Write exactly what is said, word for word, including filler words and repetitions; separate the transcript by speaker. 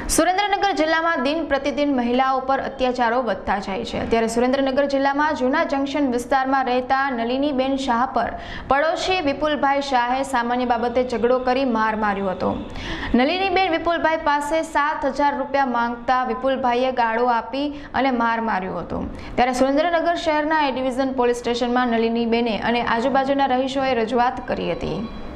Speaker 1: સુરેન્દ્રનગર જિલ્લામાં દિન પ્રતિદિન મહિલાઓ પર અત્યાચારો વધતા જાય છે। ત્યારે સુરેન્દ્રનગર જિલ્લામાં જૂના જંકશન વિસ્તારમાં રહેતા નલિનીબેન શાહ પર પડોશી વિપુલભાઈ શાહે સામાન્ય બાબતે ઝઘડો કરી માર માર્યો હતો। નલિનીબેન વિપુલભાઈ પાસે સાત હજાર રૂપિયા માંગતા વિપુલભાઈએ ગાળો આપી અને માર માર્યો હતો। ત્યારે સુરેન્દ્રનગર શહેરના એ ડિવિઝન પોલીસ સ્ટેશનમાં નલિનીબેને અને આજુબાજુના રહીશોએ રજૂઆત કરી હતી।